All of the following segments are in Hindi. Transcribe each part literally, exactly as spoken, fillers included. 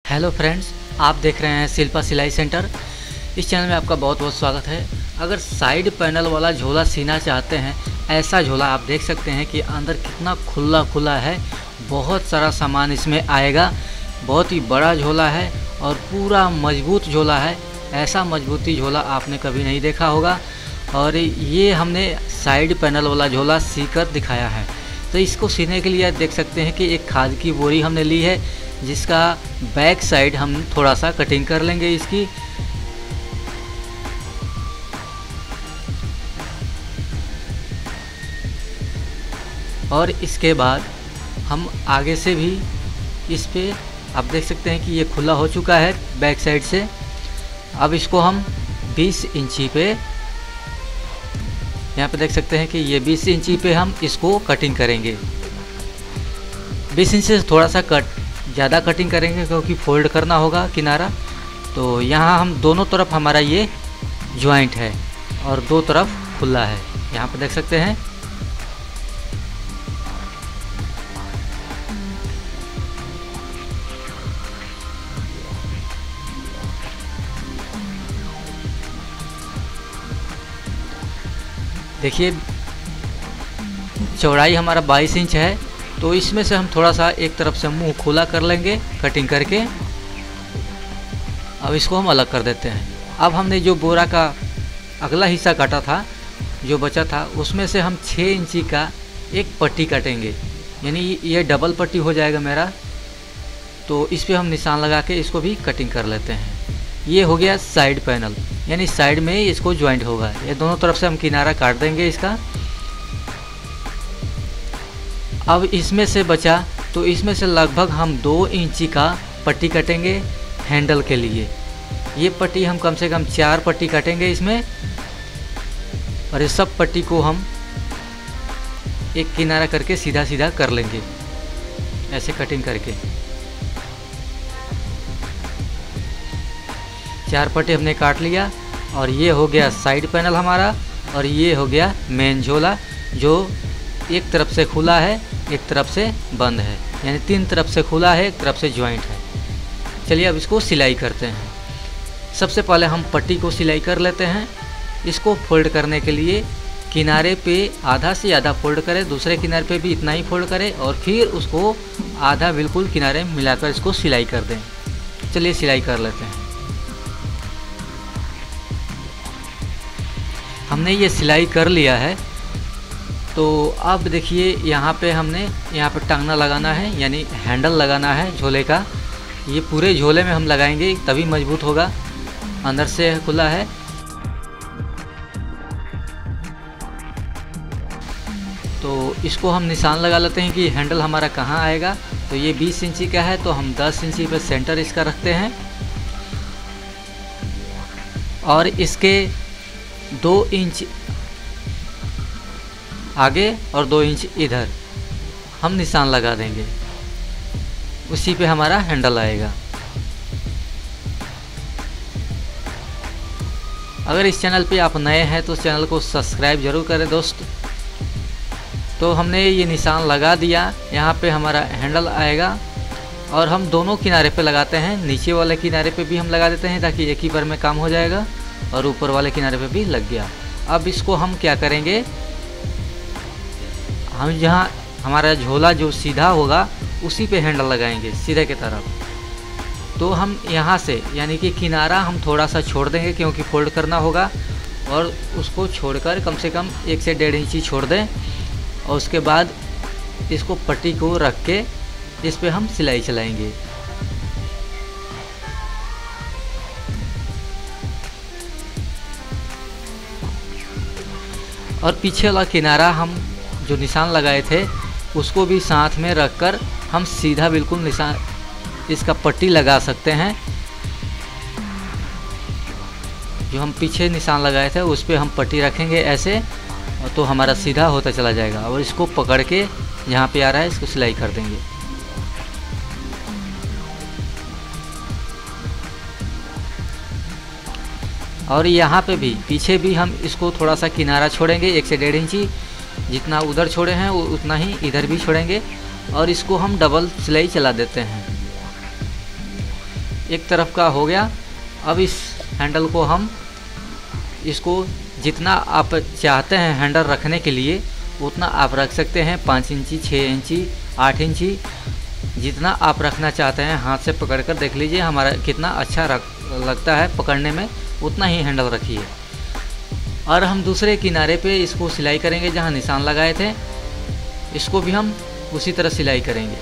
हेलो फ्रेंड्स, आप देख रहे हैं शिल्पा सिलाई सेंटर। इस चैनल में आपका बहुत बहुत स्वागत है। अगर साइड पैनल वाला झोला सीना चाहते हैं, ऐसा झोला आप देख सकते हैं कि अंदर कितना खुला खुला है। बहुत सारा सामान इसमें आएगा। बहुत ही बड़ा झोला है और पूरा मजबूत झोला है। ऐसा मजबूती झोला आपने कभी नहीं देखा होगा। और ये हमने साइड पैनल वाला झोला सीकर दिखाया है। तो इसको सीने के लिए आप देख सकते हैं कि एक खाद की बोरी हमने ली है, जिसका बैक साइड हम थोड़ा सा कटिंग कर लेंगे इसकी। और इसके बाद हम आगे से भी इस पे आप देख सकते हैं कि ये खुला हो चुका है बैक साइड से। अब इसको हम बीस इंची पे, यहाँ पे देख सकते हैं कि ये बीस इंची पे हम इसको कटिंग करेंगे। बीस इंच से थोड़ा सा कट ज़्यादा कटिंग करेंगे क्योंकि फोल्ड करना होगा किनारा। तो यहाँ हम दोनों तरफ हमारा ये जॉइंट है और दो तरफ खुला है, यहाँ पे देख सकते हैं। देखिए चौड़ाई हमारा बाईस इंच है, तो इसमें से हम थोड़ा सा एक तरफ से मुंह खुला कर लेंगे कटिंग करके। अब इसको हम अलग कर देते हैं। अब हमने जो बोरा का अगला हिस्सा काटा था, जो बचा था, उसमें से हम छः इंची का एक पट्टी काटेंगे, यानी ये डबल पट्टी हो जाएगा मेरा। तो इस पे हम निशान लगा के इसको भी कटिंग कर लेते हैं। ये हो गया साइड पैनल, यानी साइड में इसको ज्वाइंट होगा। ये दोनों तरफ से हम किनारा काट देंगे इसका। अब इसमें से बचा, तो इसमें से लगभग हम दो इंची का पट्टी काटेंगे हैंडल के लिए। ये पट्टी हम कम से कम चार पट्टी काटेंगे इसमें। और इस सब पट्टी को हम एक किनारा करके सीधा सीधा कर लेंगे, ऐसे कटिंग करके। चार पट्टी हमने काट लिया और ये हो गया साइड पैनल हमारा। और ये हो गया मेन झोला, जो एक तरफ से खुला है, एक तरफ से बंद है, यानी तीन तरफ से खुला है, एक तरफ से जॉइंट है। चलिए अब इसको सिलाई करते हैं। सबसे पहले हम पट्टी को सिलाई कर लेते हैं। इसको फोल्ड करने के लिए किनारे पे आधा से आधा फोल्ड करें, दूसरे किनारे पे भी इतना ही फोल्ड करें और फिर उसको आधा बिल्कुल किनारे मिलाकर इसको सिलाई कर दें। चलिए सिलाई कर लेते हैं। हमने ये सिलाई कर लिया है। तो अब देखिए यहाँ पे हमने यहाँ पे टांगना लगाना है, यानी हैंडल लगाना है झोले का। ये पूरे झोले में हम लगाएंगे, तभी मजबूत होगा। अंदर से खुला है। तो इसको हम निशान लगा लेते हैं कि हैंडल हमारा कहाँ आएगा। तो ये बीस इंची का है, तो हम दस इंची पे सेंटर इसका रखते हैं। और इसके दो इंच आगे और दो इंच इधर हम निशान लगा देंगे, उसी पे हमारा हैंडल आएगा। अगर इस चैनल पे आप नए हैं तो चैनल को सब्सक्राइब जरूर करें दोस्त। तो हमने ये निशान लगा दिया, यहाँ पे हमारा हैंडल आएगा। और हम दोनों किनारे पे लगाते हैं, नीचे वाले किनारे पे भी हम लगा देते हैं ताकि एक ही बार में काम हो जाएगा, और ऊपर वाले किनारे पे भी लग गया। अब इसको हम क्या करेंगे, हम जहाँ हमारा झोला जो सीधा होगा उसी पे हैंडल लगाएंगे सीधे की तरफ। तो हम यहाँ से, यानी कि किनारा हम थोड़ा सा छोड़ देंगे क्योंकि फोल्ड करना होगा। और उसको छोड़कर कम से कम एक से डेढ़ इंची छोड़ दें। और उसके बाद इसको पट्टी को रख के इस पे हम सिलाई चलाएंगे। और पीछे वाला किनारा हम जो निशान लगाए थे उसको भी साथ में रखकर हम सीधा बिल्कुल निशान इसका पट्टी लगा सकते हैं। जो हम पीछे निशान लगाए थे उस पर हम पट्टी रखेंगे ऐसे, और तो हमारा सीधा होता चला जाएगा। और इसको पकड़ के यहाँ पे आ रहा है, इसको सिलाई कर देंगे। और यहाँ पे भी पीछे भी हम इसको थोड़ा सा किनारा छोड़ेंगे, एक से डेढ़ इंची। जितना उधर छोड़े हैं उतना ही इधर भी छोड़ेंगे। और इसको हम डबल सिलाई चला देते हैं। एक तरफ का हो गया। अब इस हैंडल को हम इसको जितना आप चाहते हैं हैंडल रखने के लिए उतना आप रख सकते हैं। पाँच इंची, छः इंची, आठ इंची, जितना आप रखना चाहते हैं हाथ से पकड़ कर देख लीजिए हमारा कितना अच्छा रख लगता है पकड़ने में, उतना ही हैंडल रखिए। और हम दूसरे किनारे पे इसको सिलाई करेंगे जहाँ निशान लगाए थे, इसको भी हम उसी तरह सिलाई करेंगे।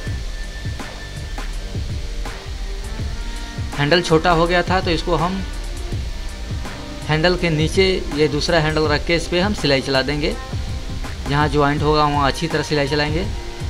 हैंडल छोटा हो गया था तो इसको हम हैंडल के नीचे ये दूसरा हैंडल रख के इस पर हम सिलाई चला देंगे। जहाँ ज्वाइंट होगा वहाँ अच्छी तरह सिलाई चलाएंगे।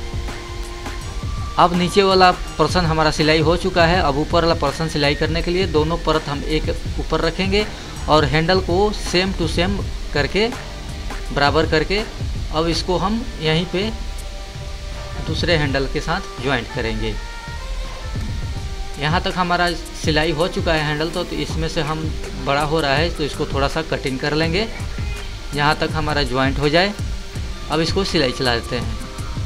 अब नीचे वाला पर्सन हमारा सिलाई हो चुका है। अब ऊपर वाला पर्सन सिलाई करने के लिए दोनों परत हम एक ऊपर रखेंगे और हैंडल को सेम टू सेम करके बराबर करके अब इसको हम यहीं पे दूसरे हैंडल के साथ ज्वाइंट करेंगे। यहाँ तक हमारा सिलाई हो चुका है हैंडल तो, तो इसमें से हम बड़ा हो रहा है तो इसको थोड़ा सा कटिंग कर लेंगे यहाँ तक हमारा ज्वाइंट हो जाए। अब इसको सिलाई चला देते हैं।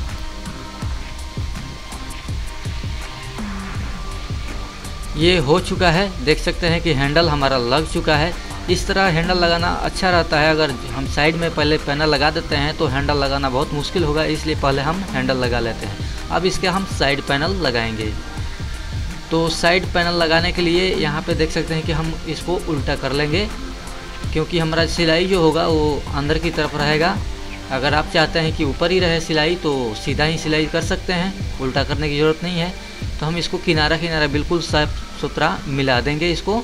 ये हो चुका है, देख सकते हैं कि हैंडल हमारा लग चुका है। इस तरह हैंडल लगाना अच्छा रहता है। अगर हम साइड में पहले पैनल लगा देते हैं तो हैंडल लगाना बहुत मुश्किल होगा, इसलिए पहले हम हैंडल लगा लेते हैं। अब इसके हम साइड पैनल लगाएंगे। तो साइड पैनल लगाने के लिए यहाँ पे देख सकते हैं कि हम इसको उल्टा कर लेंगे, क्योंकि हमारा सिलाई जो होगा वो अंदर की तरफ रहेगा। अगर आप चाहते हैं कि ऊपर ही रहे सिलाई तो सीधा ही सिलाई कर सकते हैं, उल्टा करने की ज़रूरत नहीं है। तो हम इसको किनारा किनारा बिल्कुल साफ सुथरा मिला देंगे, इसको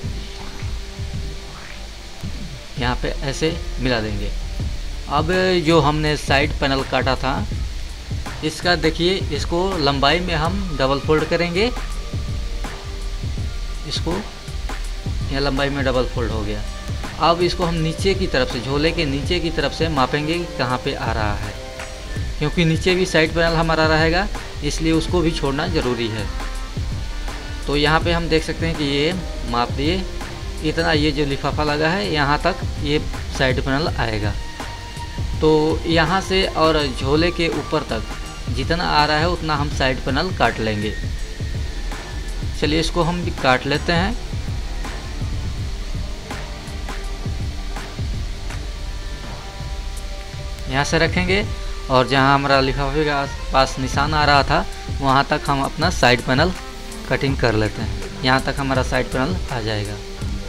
यहाँ पे ऐसे मिला देंगे। अब जो हमने साइड पैनल काटा था इसका देखिए, इसको लंबाई में हम डबल फोल्ड करेंगे। इसको यह लंबाई में डबल फोल्ड हो गया। अब इसको हम नीचे की तरफ से, झोले के नीचे की तरफ से मापेंगे कि कहाँ पे आ रहा है, क्योंकि नीचे भी साइड पैनल हमारा रहेगा, इसलिए उसको भी छोड़ना ज़रूरी है। तो यहाँ पे हम देख सकते हैं कि ये माप दिए, इतना ये जो लिफाफा लगा है यहाँ तक ये साइड पैनल आएगा। तो यहाँ से और झोले के ऊपर तक जितना आ रहा है उतना हम साइड पैनल काट लेंगे। चलिए इसको हम भी काट लेते हैं। यहाँ से रखेंगे और जहाँ हमारा लिफाफे के पास निशान आ रहा था वहाँ तक हम अपना साइड पैनल कटिंग कर लेते हैं। यहाँ तक हमारा साइड पैनल आ जाएगा।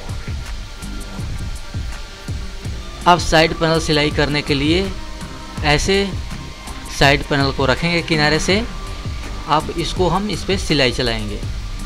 अब साइड पैनल सिलाई करने के लिए ऐसे साइड पैनल को रखेंगे किनारे से। अब इसको हम इस पर सिलाई चलाएंगे।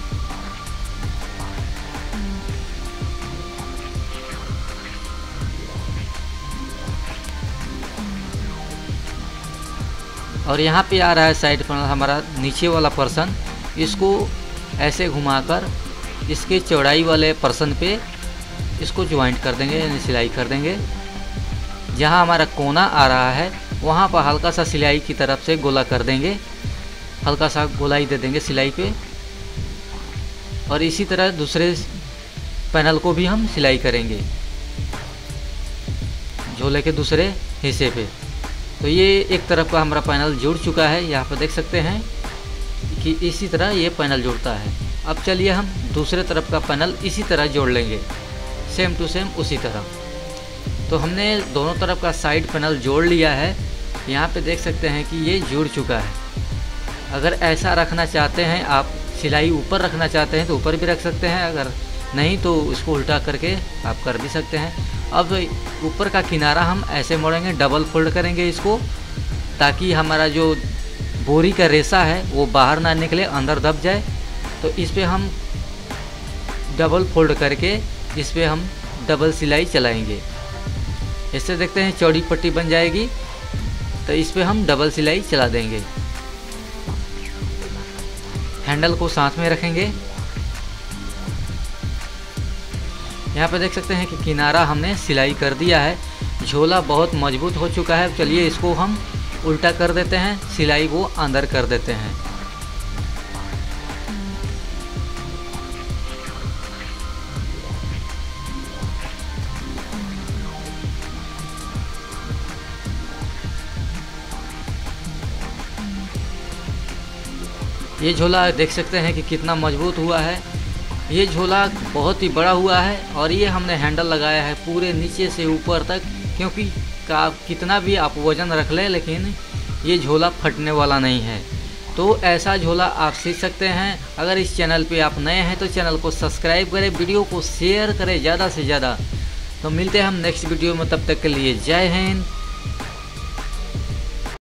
और यहाँ पे आ रहा है साइड पैनल हमारा नीचे वाला पर्सन, इसको ऐसे घुमाकर इसके चौड़ाई वाले पर्सन पे इसको ज्वाइंट कर देंगे, यानी सिलाई कर देंगे। जहाँ हमारा कोना आ रहा है वहाँ पर हल्का सा सिलाई की तरफ से गोला कर देंगे, हल्का सा गोलाई दे देंगे सिलाई पे। और इसी तरह दूसरे पैनल को भी हम सिलाई करेंगे झोले के दूसरे हिस्से पे। तो ये एक तरफ का हमारा पैनल जुड़ चुका है, यहाँ पर देख सकते हैं कि इसी तरह ये पैनल जुड़ता है। अब चलिए हम दूसरे तरफ का पैनल इसी तरह जोड़ लेंगे, सेम टू सेम उसी तरह। तो हमने दोनों तरफ का साइड पैनल जोड़ लिया है। यहाँ पे देख सकते हैं कि ये जुड़ चुका है। अगर ऐसा रखना चाहते हैं आप, सिलाई ऊपर रखना चाहते हैं तो ऊपर भी रख सकते हैं, अगर नहीं तो इसको उल्टा करके आप कर भी सकते हैं। अब ऊपर का किनारा हम ऐसे मोड़ेंगे, डबल फोल्ड करेंगे इसको, ताकि हमारा जो बोरी का रेशा है वो बाहर ना निकले, अंदर दब जाए। तो इस पर हम डबल फोल्ड करके इस पर हम डबल सिलाई चलाएंगे। इससे देखते हैं चौड़ी पट्टी बन जाएगी, तो इस पर हम डबल सिलाई चला देंगे। हैंडल को साथ में रखेंगे। यहाँ पे देख सकते हैं कि किनारा हमने सिलाई कर दिया है। झोला बहुत मजबूत हो चुका है। चलिए इसको हम उल्टा कर देते हैं, सिलाई को अंदर कर देते हैं। ये झोला देख सकते हैं कि कितना मजबूत हुआ है। ये झोला बहुत ही बड़ा हुआ है और ये हमने हैंडल लगाया है पूरे नीचे से ऊपर तक, क्योंकि का कितना भी आप वज़न रख लें लेकिन ये झोला फटने वाला नहीं है। तो ऐसा झोला आप सीख सकते हैं। अगर इस चैनल पे आप नए हैं तो चैनल को सब्सक्राइब करें, वीडियो को शेयर करें ज़्यादा से ज़्यादा। तो मिलते हैं हम नेक्स्ट वीडियो में, तब तक के लिए जय हिंद।